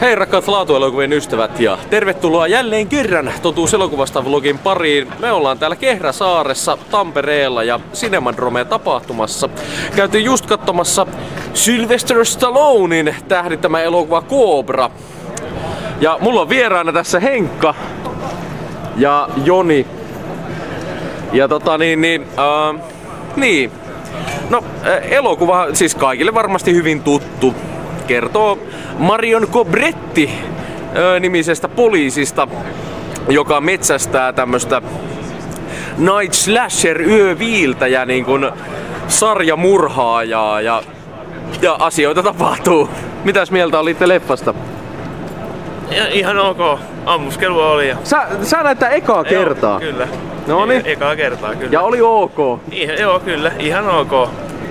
Hei rakkaat laatuelokuvien ystävät ja tervetuloa jälleen kerran Totuus elokuvasta vlogin pariin. Me ollaan täällä Kehräsaaressa Tampereella ja Cinemadrome tapahtumassa. Käytiin just katsomassa Sylvester Stallonen tähdittämä elokuva Cobra. Ja mulla on vieraana tässä Henkka ja Joni. Ja elokuva siis kaikille varmasti hyvin tuttu. Kertoo Marion Cobretti nimisestä poliisista, joka metsästää tämmöstä night slasher yöviiltäjä niin kuin sarjamurhaajaa ja asioita tapahtuu. Mitäs mieltä olitte leffasta? Ihan ok. Ammuskelua oli. Sä näet tää ekaa kertaa? Kyllä. Noniin. Ekaa kertaa, kyllä. Ja oli ok? Joo, kyllä. Ihan ok.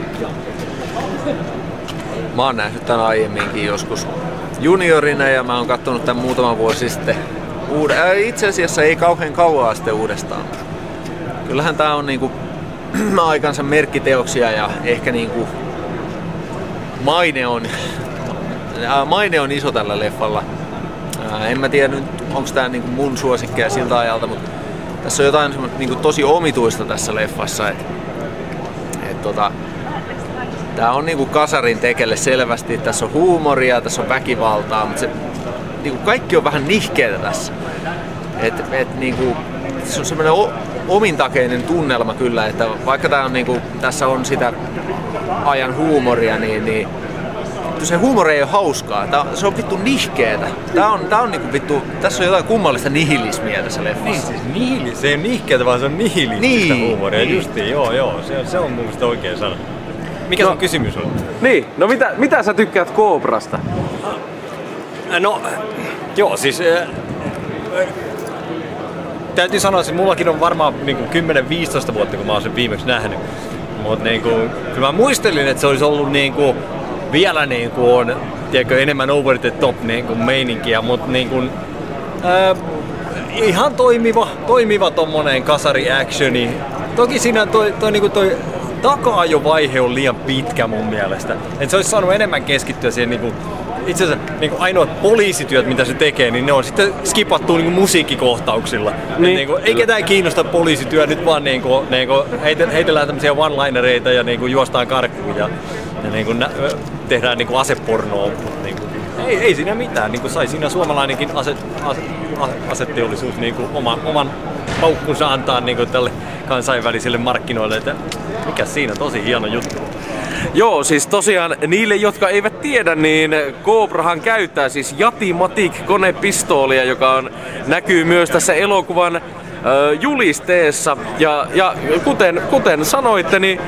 Mä oon nähnyt tän aiemminkin joskus juniorina ja mä oon kattonut tän muutama vuosi sitten. Itse asiassa ei kauhean kauaa sitten uudestaan. Kyllähän tää on niinku aikansa merkkiteoksia ja ehkä niinku maine on iso tällä leffalla. En mä tiedä nyt onks tää niinku mun suosikkeja siltä ajalta, mutta tässä on jotain niinku tosi omituista tässä leffassa. Tää on niinku kasarin tekelle selvästi, tässä on huumoria, tässä on väkivaltaa, mutta niinku kaikki on vähän nihkeetä tässä. Niinku, se on semmoinen omintakeinen tunnelma kyllä, että vaikka tää on niinku, tässä on sitä ajan huumoria, niin se huumori ei ole hauskaa, se on vittu nihkeetä. Tää on niinku vittu, tässä on jotain kummallista nihilismiä tässä leffassa. Niin, siis se ei ole nihkeetä, vaan se on nihilististä huumoria. Justiin, joo, se on mun mielestä oikein sana. Mikä sun kysymys on? Niin, no mitä sä tykkäät Cobrasta? No, joo, siis täytyy sanoa, että mullakin on varmaan niinku 10-15 vuotta, kun mä oon sen viimeksi nähnyt. Mut niinku, kyllä mä muistelin, että se olisi ollut niinku, vielä niinku on, tiedätkö, enemmän over the top niinku meininkiä, mut niinku, ihan toimiva tommonen kasari actioni. Toki siinä toi taka-ajovaihe on liian pitkä mun mielestä. Et se olisi saanut enemmän keskittyä siihen niinku, itse asiassa niinku ainoat poliisityöt mitä se tekee, niin ne on sitten skipattu niinku musiikkikohtauksilla. Niin. Niinku, ei ketään kiinnosta poliisityö, nyt vaan niinku heitellään tämmöisiä one-linereita ja niinku juostaan karkuun ja niinku tehdään niinku asepornoa. Niinku, ei siinä mitään, niinku sai siinä suomalainenkin aseteollisuus niinku oman paukkunsa antaa niinku tälle kansainvälisille markkinoille, että mikä siinä, tosi hieno juttu. Joo, siis tosiaan niille, jotka eivät tiedä, niin Cobrahan käyttää siis Yati-Matic konepistoolia, joka näkyy myös tässä elokuvan julisteessa. Ja kuten sanoitte, niin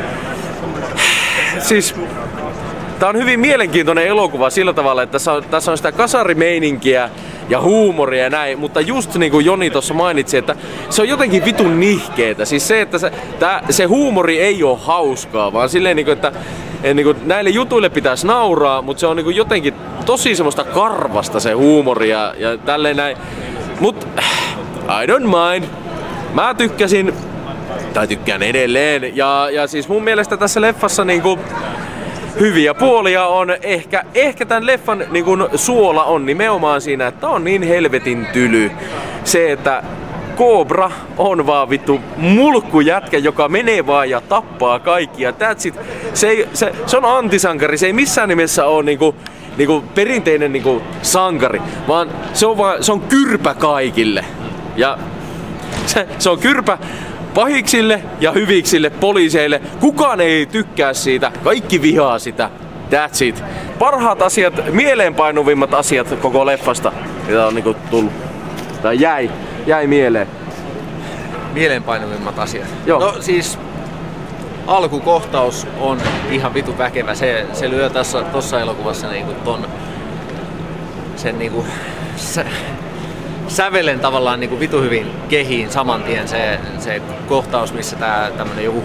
siis tää on hyvin mielenkiintoinen elokuva sillä tavalla, että tässä on sitä kasarimeininkiä ja huumoria ja näin, mutta just niin kuin Joni tuossa mainitsi, että se on jotenkin vitun nihkeetä. Siis se, että se huumori ei ole hauskaa, vaan silleen, että näille jutuille pitäisi nauraa, mutta se on jotenkin tosi semmoista karvasta se huumori ja tälleen näin. Mut I don't mind. Mä tykkäsin, tai tykkään edelleen, ja siis mun mielestä tässä leffassa niinku hyviä puolia on ehkä tämän leffan niin kun suola on nimenomaan siinä, että on niin helvetin tyly. Se, että Cobra on vaan vittu mulkkujätkä, joka menee vaan ja tappaa kaikkia. That's it. Se on antisankari, se ei missään nimessä ole niinku perinteinen niinku sankari, vaan se on kyrpä kaikille. Ja se on kyrpä pahiksille ja hyviksille poliiseille. Kukaan ei tykkää siitä. Kaikki vihaa sitä. That's it. Parhaat asiat, mieleenpainuvimmat asiat koko leffasta, mitä on niinku tullut. Tai jäi mieleen. Mieleenpainuvimmat asiat. Joo. No siis alkukohtaus on ihan vitu väkevä. Se lyö tossa elokuvassa niinku sen niinku sävelen tavallaan niinku vitu hyvin kehiin saman tien se kohtaus, missä tämmönen joku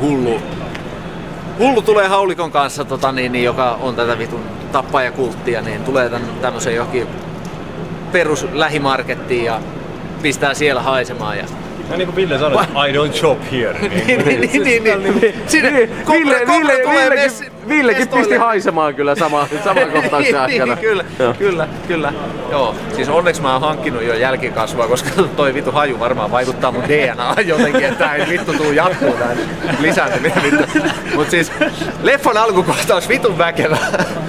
hullu tulee haulikon kanssa, joka on tätä vitun tappajakulttia, niin tulee tämmösen johonkin perus lähimarkettiin ja pistää siellä haisemaan. Ja Ja niin kuin Ville sanoi, I don't shop here. Villekin pisti haisemaan kyllä saman kohtauksen aikana. Kyllä. Joo, siis onneksi mä oon hankkinut jo jälkikasvua, koska toi vitu haju varmaan vaikuttaa mun DNA:aan jotenkin, että tää ei vittu tuu jatkuu tän lisääntyminen vittu. Mut siis leffan alkukohtaus vitun väkevä.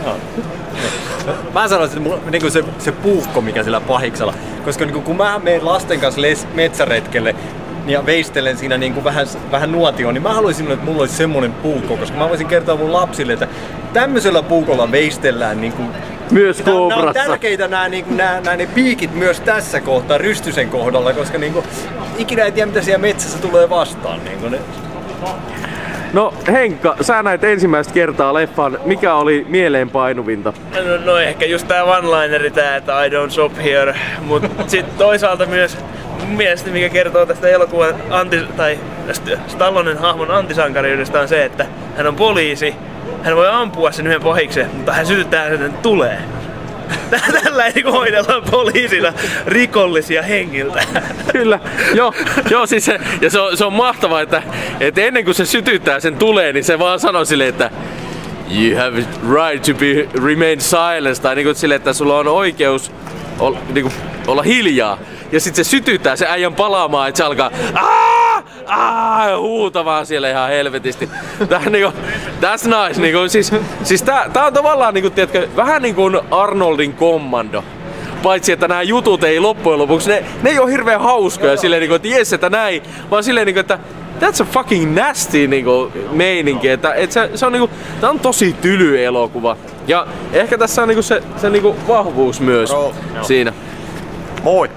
Mä sanoisin, että niinku se puukko, mikä sillä pahiksella, koska niinku, kun mä menen lasten kanssa metsäretkelle ja veistelen siinä niinku vähän nuotioon, niin mä haluaisin, että mulla olisi semmonen puukko, koska mä voisin kertoa mun lapsille, että tämmöisellä puukolla veistellään niinku, myös koobrassa. Nämä on tärkeitä nämä ne piikit myös tässä kohtaa, Rystysen kohdalla, koska niinku, ikinä ei tiedä mitä siellä metsässä tulee vastaan. Niinku, ne. No Henkka, sä näit ensimmäistä kertaa leffan. Mikä oli mieleenpainuvinta? No ehkä just tää one-lineri tää, että I don't shop here. Mut sit toisaalta myös mun mielestä mikä kertoo tästä elokuvan Stallonen hahmon antisankariudesta on se, että hän on poliisi. Hän voi ampua sen yhden pahiksen, mutta hän sytyttää sen tulee. Tällä ei hoidellaan poliisina rikollisia hengiltä. Kyllä, joo siis se on mahtavaa, että ennen kuin se sytyttää sen tulee, niin se vaan sanoo silleen, että you have right to remain silent, tai niinku silleen, että sulla on oikeus olla hiljaa. Ja sit se sytyttää sen äijän palaamaan, että se alkaa huutamaan siellä ihan helvetisti. That's nice. Niinku, siis tää on tavallaan niinku, tiedätkö, vähän niin kuin Arnoldin Kommando. Paitsi että nämä jutut ei loppujen lopuksi, ne ei ole hirveän hauskoja silleen niinku, että jes, että näin, vaan silleen niinku, että that's a fucking nasty niinku meininki, että se on niinku, tää on tosi tyly elokuva. Ja ehkä tässä on niinku se niinku vahvuus myös siinä. Moi!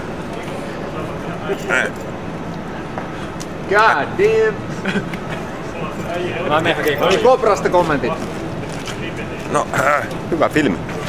God damn! Mä menen hakemaan Kobrasta kommentit. No, hyvä filmi.